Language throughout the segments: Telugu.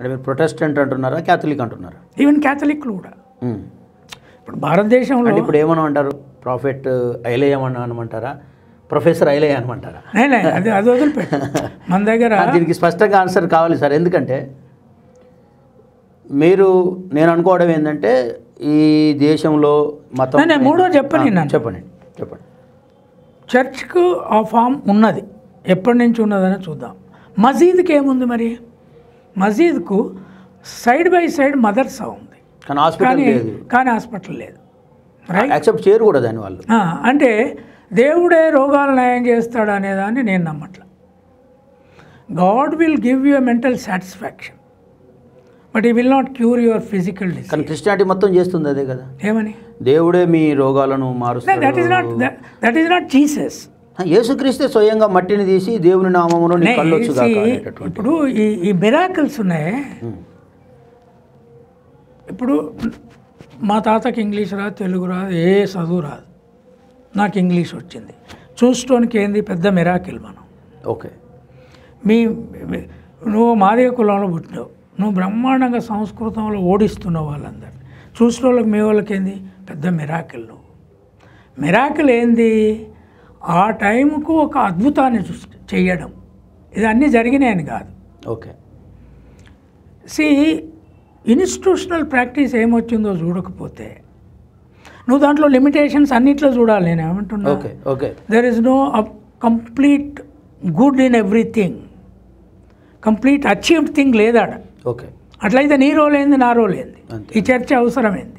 అంటే మీరు ప్రొటెస్టెంట్ అంటున్నారా, క్యాథలిక్ అంటున్నారా? ఈవెన్ క్యాథలిక్లు కూడా. ఇప్పుడు భారతదేశంలో ఇప్పుడు ఏమన్నా అంటారు, ప్రాఫెట్ ఐలయ్య అనమంటారా, ప్రొఫెసర్ ఐలయ్య అనమంటారా? అది అది వదిలిపెట్టు. మన దగ్గర దీనికి స్పష్టంగా ఆన్సర్ కావాలి సార్. ఎందుకంటే నేను అనుకోవడం ఏంటంటే ఈ దేశంలో మతం మూడో చెప్పండి. చర్చ్కు ఆ ఫామ్ ఉన్నది, ఎప్పటి నుంచి ఉన్నదని చూద్దాం. మసీద్కి ఏముంది మరి? మసీద్కు సైడ్ బై సైడ్ మదర్సా ఉంది, కానీ హాస్పిటల్ లేదు. యాక్సెప్ట్ చేయరు కూడా దాని వాళ్ళు. అంటే దేవుడే రోగాలు నయం చేస్తాడు అనేదాన్ని నేను నమ్మట్లా. God will give you a mental satisfaction, but he will not cure your physical disease. కానీ క్రిస్టియానిటీ మొత్తం చేస్తుంది అదే కదా. ఏమని? దేవుడే మీ రోగాలను మారుస్తాడు. That is not Jesus. యేసుక్రీస్తే స్వయంగా మట్టిని తీసి దేవుని నామములో నీ కళ్ళొచ్చు గాక. ఇప్పుడు ఈ మిరాకిల్స్ ఉన్నాయి. ఇప్పుడు మా తాతకి ఇంగ్లీష్ రాదు, తెలుగు రాదు, ఏ చదువు రాదు, నాకు ఇంగ్లీష్ వచ్చింది. చూసుకోనికి ఏంది పెద్ద మిరాకిల్ మనం. ఓకే, నువ్వు మాదిగ కులంలో పుట్టినావు, నువ్వు బ్రహ్మాండంగా సంస్కృతంలో ఓడిస్తున్నావు వాళ్ళందరినీ. చూసిన వాళ్ళకి మీ వాళ్ళకి ఏంది పెద్ద మిరాకిల్. నువ్వు మిరాకిల్ ఏంది? ఆ టైంకు ఒక అద్భుతాన్ని చెయ్యడం. ఇది అన్నీ జరిగినాయని కాదు. ఓకే, ఇన్స్టిట్యూషనల్ ప్రాక్టీస్ ఏమొచ్చిందో చూడకపోతే నువ్వు దాంట్లో లిమిటేషన్స్ అన్నిట్లో చూడాలి. నేను ఏమంటున్నా, there is no complete good in everything, complete achieved thing లేదాడ. ఓకే, అట్లయితే నీ రోల్ ఏంది, నా రోల్ ఏంది, ఈ చర్చ అవసరమైంది.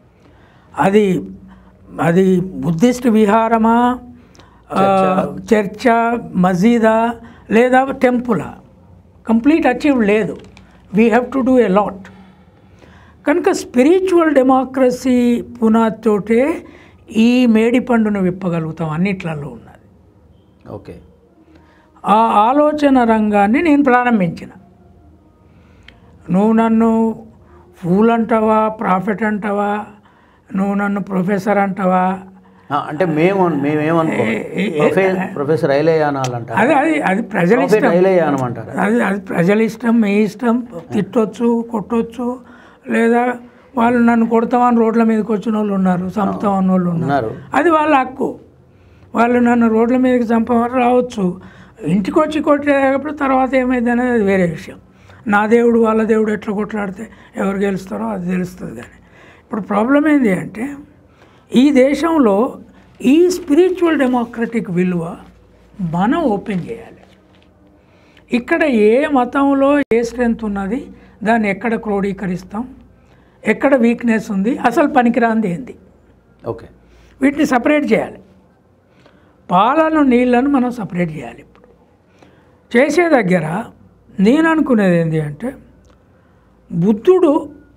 అది బుద్ధిస్ట్ విహారమా, చర్చ, మసీదా, లేదా టెంపులా? కంప్లీట్ అచీవ్డ్ లేదు. We have to do a lot. కనుక స్పిరిచువల్ డెమోక్రసీ పునాదితోటే ఈ మేడి పండును విప్పగలుగుతాం, అన్నిట్లలో ఉన్నది. ఓకే, ఆ ఆలోచన రంగాన్ని నేను ప్రారంభించిన. నువ్వు నన్ను ఫూల్ అంటావా, ప్రాఫిట్ అంటావా, నువ్వు నన్ను ప్రొఫెసర్ అంటావా, అంటే మేమేమనుకో ప్రొఫెసర్ ఐలయ్య అనాలంట. అది ప్రజల ఇష్టం. ఐలయ్య అనమంటారు. అది ప్రజల ఇష్టం, మీ ఇష్టం. తిట్టొచ్చు, కొట్టొచ్చు, లేదా వాళ్ళు నన్ను కొడతామని రోడ్ల మీదకి వచ్చిన వాళ్ళు ఉన్నారు, చంపుతామని వాళ్ళు ఉన్నారు. అది వాళ్ళ హక్కు. వాళ్ళు నన్ను రోడ్ల మీదకి చంపమని రావచ్చు, ఇంటికి వచ్చి కొట్టేటప్పుడు తర్వాత ఏమైంది అనేది అది వేరే విషయం. నా దేవుడు వాళ్ళ దేవుడు ఎట్లా కొట్లాడితే ఎవరు గెలుస్తారో అది తెలుస్తుంది. కానీ ఇప్పుడు ప్రాబ్లం ఏంటి అంటే ఈ దేశంలో ఈ స్పిరిచువల్ డెమోక్రటిక్ విలువ మనం ఓపెన్ చేయాలి. ఇక్కడ ఏ మతంలో ఏ స్ట్రెంత్ ఉన్నది, దాన్ని ఎక్కడ క్రోడీకరిస్తాం, ఎక్కడ వీక్నెస్ ఉంది, అసలు పనికిరాంది ఏంది, ఓకే, వీటిని సపరేట్ చేయాలి. పాలను నీళ్ళను మనం సపరేట్ చేయాలి. ఇప్పుడు చేసే దగ్గర నేను అనుకునేది ఏంటి అంటే బుద్ధుడు,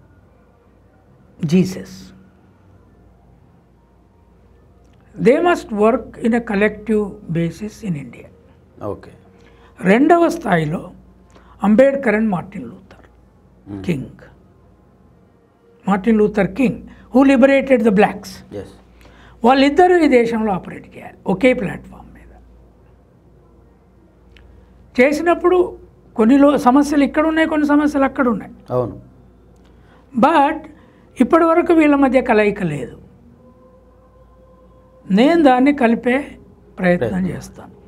Jesus, they must work in a collective basis in India. Okay, రెండవ స్థాయిలో Ambedkar and Martin Luther King. Martin Luther King who liberated the blacks. వాళ్ళిద్దరూ ఈ దేశంలో ఆపరేట్ చేయాలి ఒకే ప్లాట్ఫామ్ మీద. చేసినప్పుడు కొన్ని సమస్యలు ఇక్కడ ఉన్నాయి, కొన్ని సమస్యలు అక్కడ ఉన్నాయి. అవును. బట్ ఇప్పటి వరకు వీళ్ళ మధ్య కలయిక లేదు. నేను దాన్ని కలిపే ప్రయత్నం చేస్తాను.